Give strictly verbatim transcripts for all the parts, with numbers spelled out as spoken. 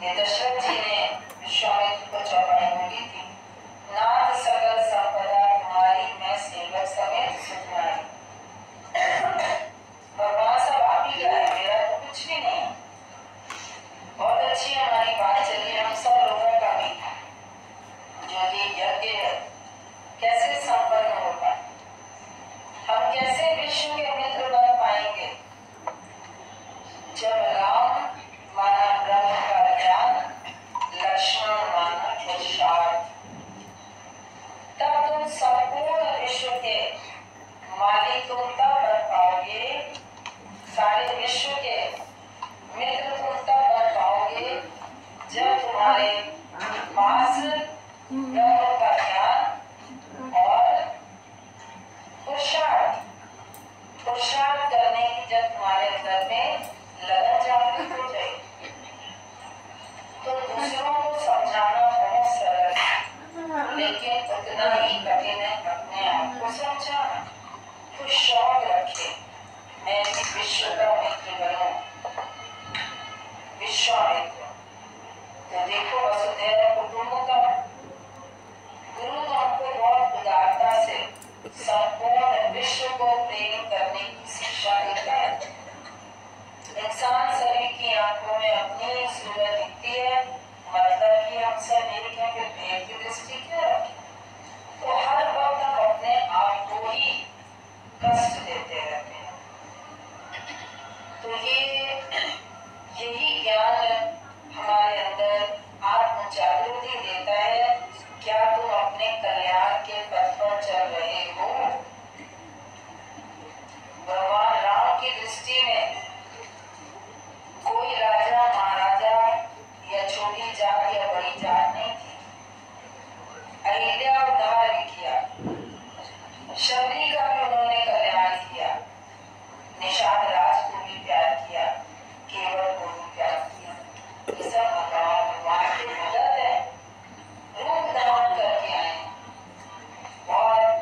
ये दशरथ जी ने विश्वामित्र को चौपाई बोली थी, नाथ सकल संपदा तुम्हारी, मैं सेवक समेत सुखनारी। भगवान सब आप ही का है, मेरा तो कुछ भी नहीं। बहुत अच्छी हमारी बात चली हम सब लोगों का भी, जो ये यज्ञ कैसे संपन्न होगा, हम कैसे विश्व के मित्र बन पाएंगे। जब राम माना ब्रह्म का ज्ञान, लक्ष्मण माना पुरुषार्थ, तब तुम संपूर्ण विश्व के मालिक तुम तब बन पाओगे, सारे विश्व के मित्र तुम तब बन पाओगे जब तुम्हारे पास ब्रह्म का ज्ञान और पुरुषार्थ पुरुषार्थ करने की जब तुम्हारे अंदर में लगन जागृत हो जाए, तो दूसरों को समझाना बहुत सरल है, लेकिन उतना ही कठिन है अपने आप को समझाना। तो शौक रखे, मैं विश्व का मित्र बनूं, विश्वामित्र। तो देखो वसुधैव कुटुंबकम, गुरु तो हमको बहुत उदारता से संपूर्ण विश्व को प्रेम करने की शिक्षा देता है। इंसान सभी की आंखों में अपनी सूरत दिखती है, मतलब कि हम सब एक हैं, फिर भेद की दृष्टि क्यों रखें। तो हर वक्त हम अपने आप को ही कष्ट देते रहते हैं। तो ये यही ज्ञान हमारे अंदर आत्म जागृति देता है। क्या तुम अपने कल्याण के पथ पर चल रहे हो? भगवान राम की दृष्टि में कोई राजा महाराजा या छोटी जात या बड़ी जात नहीं थी। अहिल्या उद्धार भी किया, शबरी का भी उन्होंने कल्याण किया, निषाद राज को भी प्यार किया, केवल को भी प्यार किया। ये सब भगवान भगवान की मदद है, रूप धारण करके आए। और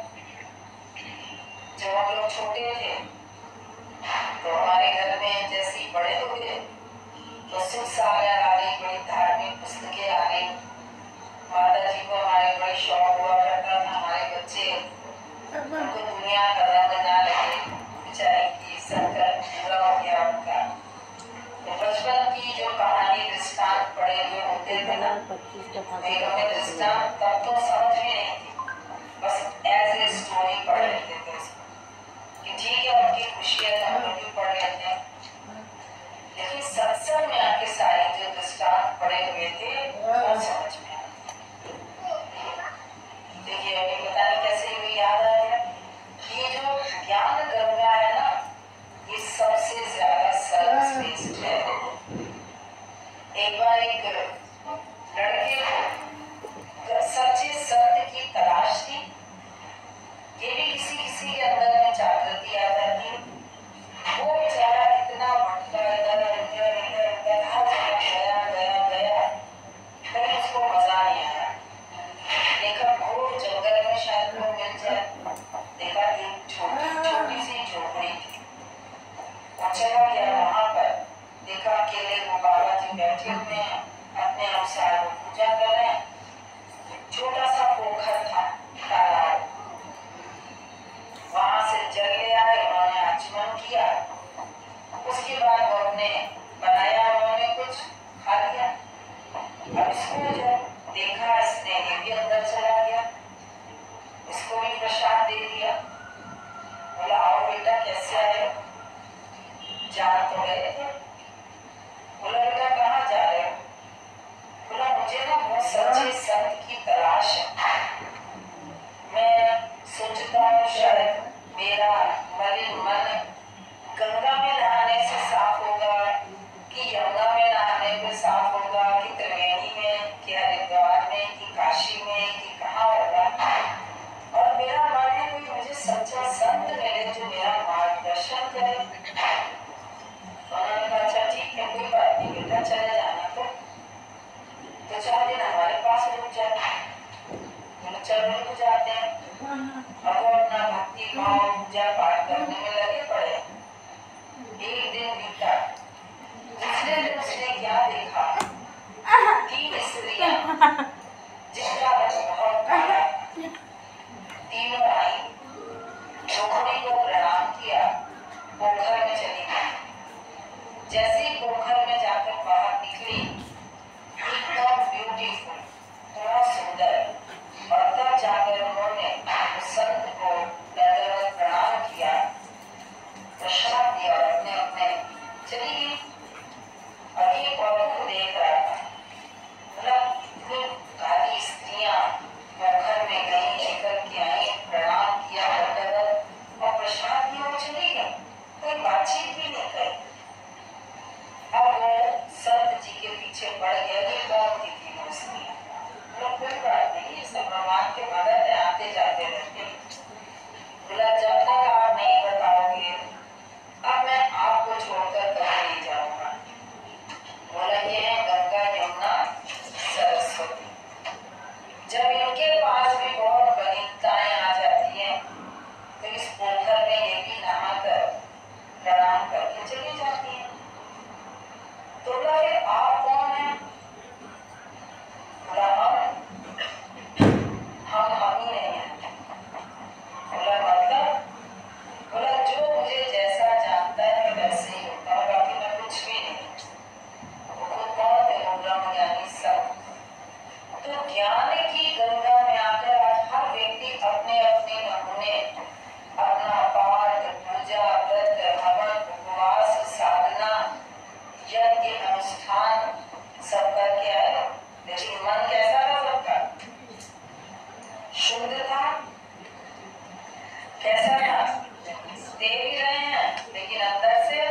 जब हम लोग छोटे थे तो हमारे घर में जैसे ही बड़े हो गए तो सुख सागर आ गई, बड़ी धार्मिक पुस्तकें आ गई। माता जी को हमारे बड़े शौक हुआ करता था, हमारे बच्चे उनको दुनिया का रंग ना लगे, बेचारी की संकल्प पूरा हो गया उनका। तो बचपन की जो कहानी दृष्टांत पढ़े हुए होते थे ना, वेदों में दृष्टांत तब तो समझ में नहीं थी, बस एज ए स्टोरी पढ़ लेते थे उसको कि ठीक है उनकी खुशी है तो हम लोग भी पढ़ लेते हैं। लेकिन सत्संग में आके सारे जो दृष्टांत पढ़े हुए थे वो समझ में आए। देखिए अभी पता नहीं कैसे हुई याद आ गया, ये जो ज्ञान गंगा है ना, ये सबसे ज्यादा सर्वश्रेष्ठ है। एक बार एक लड़के को सच्चे सत्य की तलाश थी, ये भी किसी किसी के अंदर में जागृति आ जाती है। वो बेचारा इतना भटका, इधर इधर इधर इधर हर जगह गया गया गया, कहीं उसको मजा नहीं आया। देखा घोर जंगल में शायद वो मिल जाए, देखा एक छोटी छोटी सी झोपड़ी थी, चला गया वहां पर, देखा अकेले वो बाबा जी बैठे हुए हैं, अपने अनुष्ठान सब करके आए, लेकिन मन कैसा था सबका? शुद्ध था। कैसा था? दे भी रहे हैं लेकिन अंदर से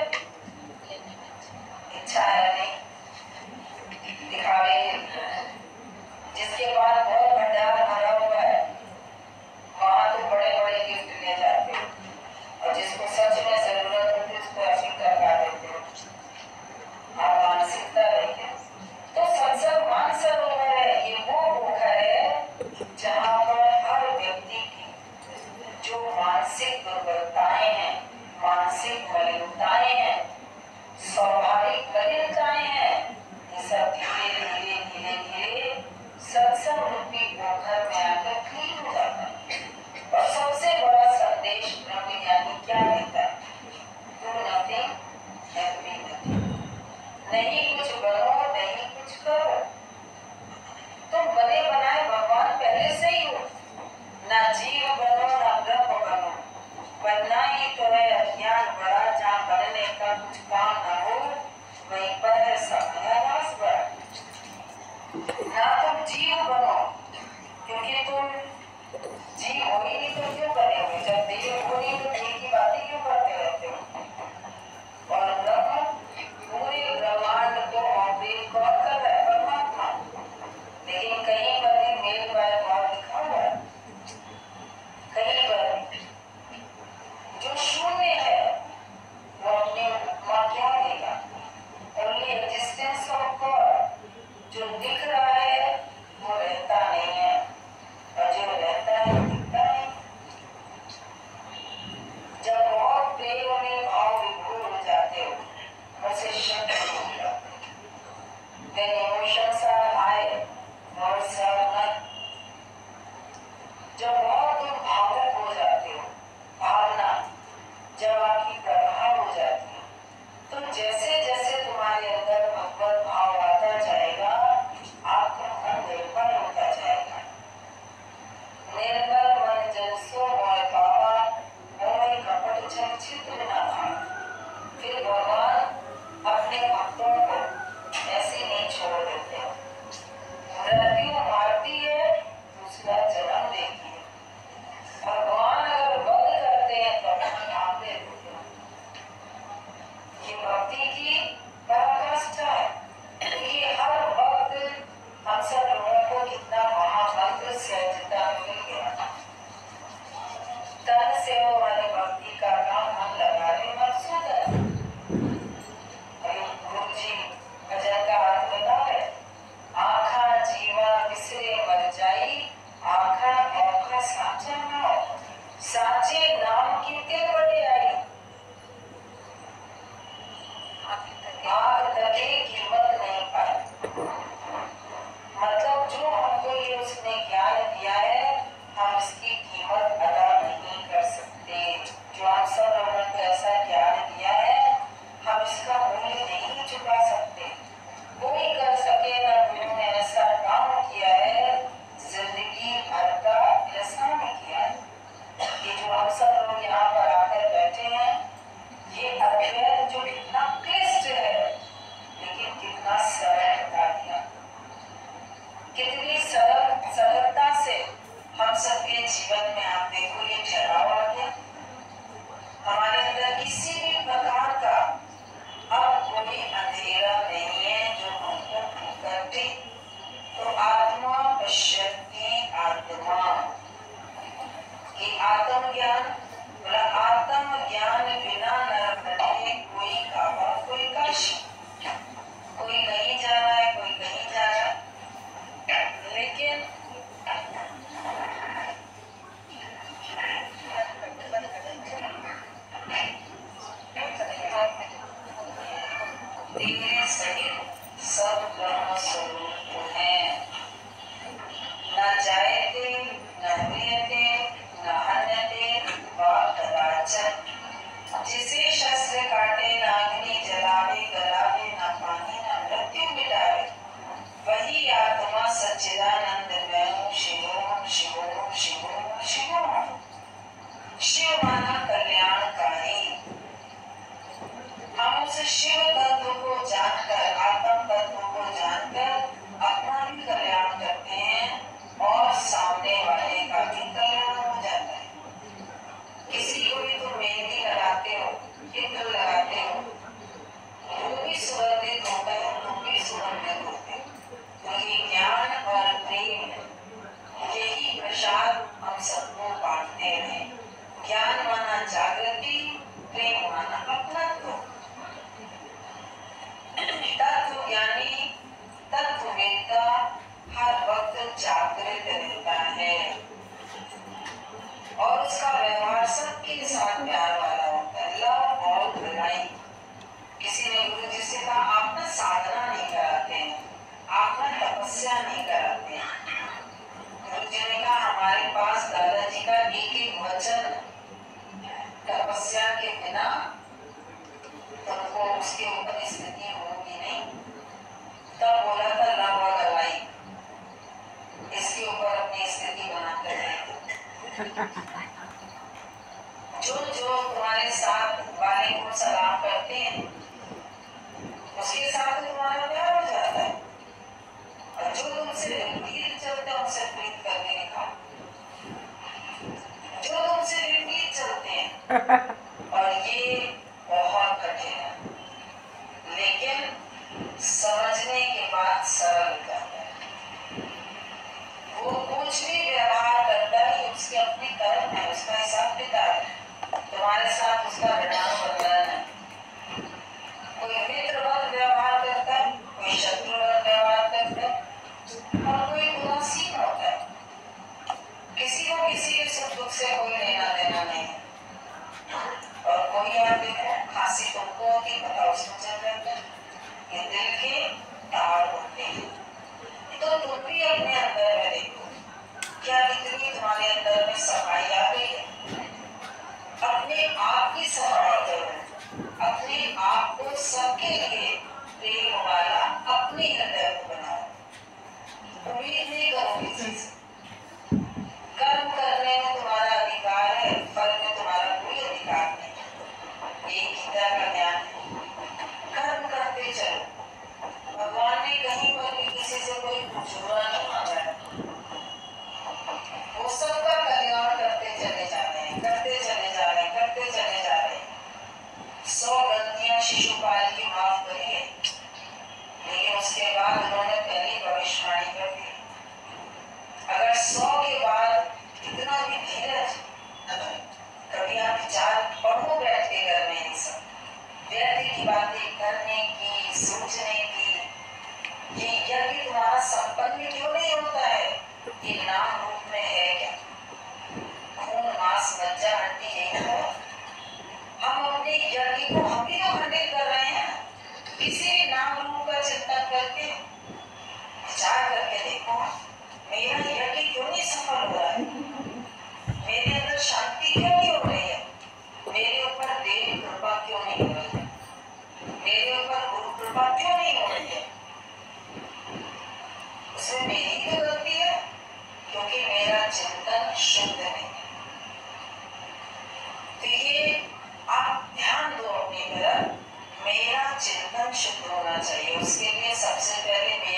इच्छा है नहीं, दिखावे के लिए। जिसके पास बहुत भंडार भरा हुआ है वहां तो बड़े बड़े गिफ्ट ले जाते हो, और जिसको सच में जरूरत होती है उसको ऐसे करवा देते हो। आप मानसिकता रहिए। तो सत्संग मानसरोवर है, ये वो पोखर है जहाँ पर हर व्यक्ति की जो मानसिक दुर्बलताएं हैं, मानसिक मलिनताएं हैं, स्वाभाविक मलिनताएं हैं, ये सब धीरे धीरे धीरे धीरे सत्संग रूपी पोखर में आकर क्लीन हो जाता है। और सबसे बड़ा संदेश ब्रह्म ज्ञानी क्या देता है? Do nothing and be nothing। नहीं कुछ बनो, नहीं कुछ करो। तुम बने बनाए भगवान पहले से ही हो। ना जीव बनो ना ब्रह्म बनो, बनना ही तो है अज्ञान बड़ा। जहाँ बनने का कुछ काम ना हो वहीं पर है सत्यानाश बड़ा। ना तुम जीव बनो, क्योंकि तुम जीव हो ही नहीं तो क्यों बने हुए? जब देव हो नहीं तो देव की बातें क्यों करते रहते हो? और ब्रह्म पूरे ब्रह्मांड को ऑपरेट कौन कर रहा है? परमात्मा। लेकिन कहीं पर भी मेल वाय भाव लिखा हुआ है? कहीं पर जो शून्य है वो अपनी उपमा क्या देगा? Only existence of God. जो दिख रहा है वो रहता नहीं है, और जो रहता है वो दिखता नहीं। जब बहुत प्रेम में भाव विभोर हो जाते हो, वैसे शब्द हो जाते हैं। When emotions are high, words are none। जब बहुत तुम भावुक हो जाते हो, भावना जब आपकी प्रभाव हो जाती है, तो जैसे जैसे तुम्हारे अंदर भगवत भाव आता जाएगा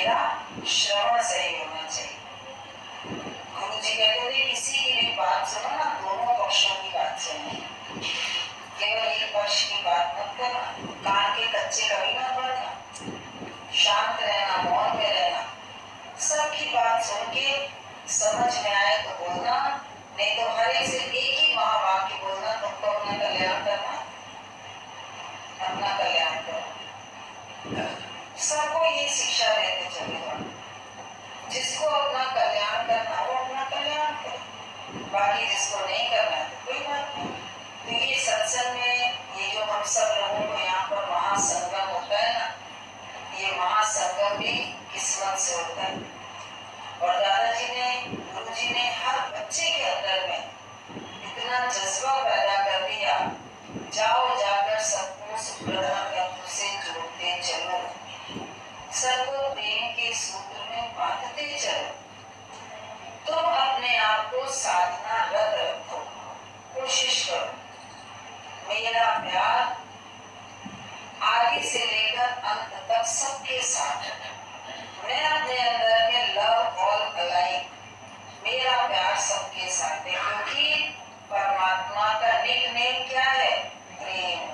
मेरा श्रवण सही होना चाहिए। गुरु जी कहते थे किसी की भी बात सुनो ना, दोनों पक्षों की बात सुनो, केवल एक पक्ष की बात मत करना, कान के कच्चे कभी मत बनना, शांत रहना, मौन में रहना, सबकी बात सुन के समझ में आए तो बोलना, नहीं तो हर एक से एक ही महावाक्य बोलना, तुमको अपना कल्याण करना, अपना कल्याण करो। सबको ये शिक्षा देते चलेगा, जिसको अपना कल्याण करना वो अपना कल्याण करे, बाकी जिसको नहीं करना तो कोई बात नहीं। तो ये सत्संग में ये जो हम सब लोगों को यहाँ पर महासंगम होता है ना, ये महासंगम भी किस्मत से होता है। और दादाजी ने, गुरु जी ने हर बच्चे के अंदर में इतना जज्बा पैदा कर दिया, जाओ जाकर सबको सुप्रधान तत्व से जोड़ते चलो, सबको प्रेम के सूत्र में बांधते चलो। तुम अपने आप को साधना रत रखो, कोशिश करो। मेरा प्यार आदि से लेकर अंत तक सबके साथ है। मैं अपने अंदर में लव ऑल अलाइक, मेरा प्यार सबके साथ है, क्योंकि परमात्मा का निकनेम क्या है? प्रेम।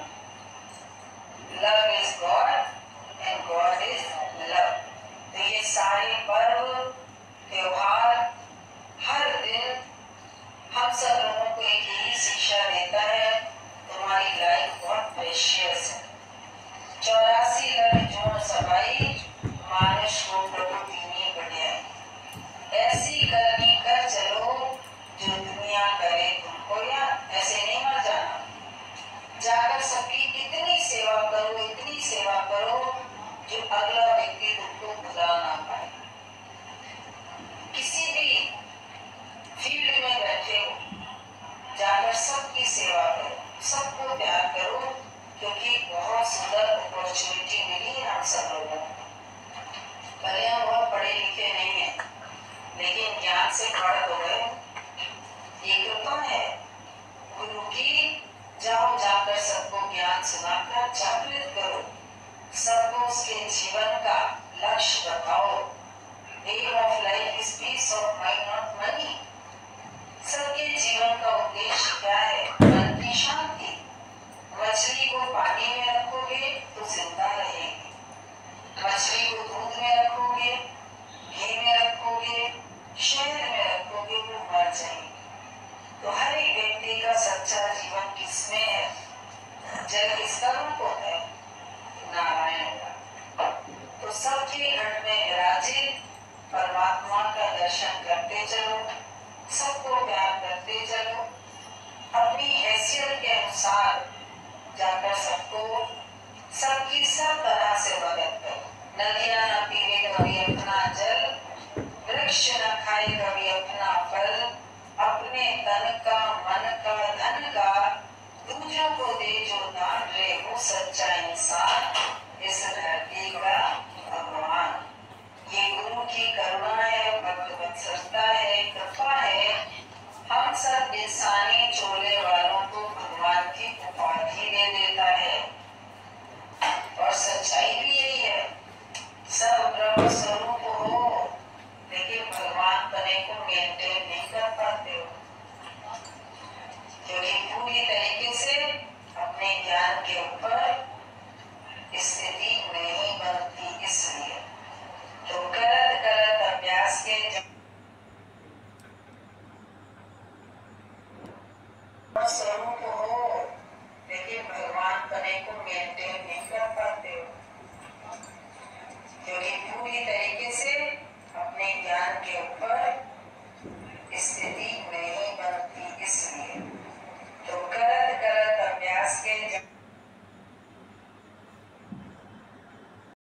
Love is God and God is love. तो ये सारे पर्व त्योहार हर दिन हम सब लोगों को एक यही शिक्षा देता है, तुम्हारी लाइफ बहुत प्रेशियस है। चौरासी लड़ जोड़ सबाई, मानुष को प्रभु दीनी बढ़िया। ऐसी करनी कर चलो जो दुनिया करे तुमको, या ऐसे नहीं मर जाना। जाकर सबकी इतनी सेवा करो, इतनी सेवा करो जो अगला व्यक्ति तुमको भुला ना पाए। किसी भी फील्ड में बैठे हो, जाकर सबकी सेवा करो, सबको प्यार करो, क्योंकि बहुत सुंदर अपॉर्चुनिटी मिली है हम सब लोगों को। भले हम बहुत पढ़े लिखे नहीं हैं, लेकिन ज्ञान से पढ़ तो गए। ये कृपा है गुरु की। जाओ जाकर सबको ज्ञान सुनाकर जागृत करो, सबको उसके जीवन का लक्ष्य बताओ। Aim of life is peace of mind, not money. सबके जीवन का उद्देश्य क्या है? मन की शांति। मछली को पानी में रखोगे तो जिंदा रहेगी, मछली को दूध में रखोगे, घी में रखोगे, शहद में रखोगे तो मर जाएगी। तो हर एक व्यक्ति का सच्चा जीवन किसमें है? जल किसका रूप होता है? नारायण का। तो सबके घट में विराजित परमात्मा का दर्शन करते चलो, सबको प्यार करते चलो, अपनी हैसियत के अनुसार जाकर सबको सबकी सब तरह से मदद करो। नदियां न पीवे कभी अपना जल, वृक्ष न खाए कभी अपना फल, अपने तन का, मन का, धन का दूसरों को दे जो दान रे, वो सच्चा इंसान, इस धरती का भगवान। ये गुरु की करुणा है, भक्तवत्सलता है, कृपा है। हम सब इंसानी चोले वालों को भगवान की उपाधि दे देता है, और सच्चाई भी यही है। सब ब्रह्म स्वरूप हो, लेकिन भगवान बने को मेंटेन नहीं कर पाते हो, क्योंकि पूरी तरीके से अपने ज्ञान के ऊपर स्थिति नहीं बनती। इसलिए तो करत करत अभ्यास के स्वरूप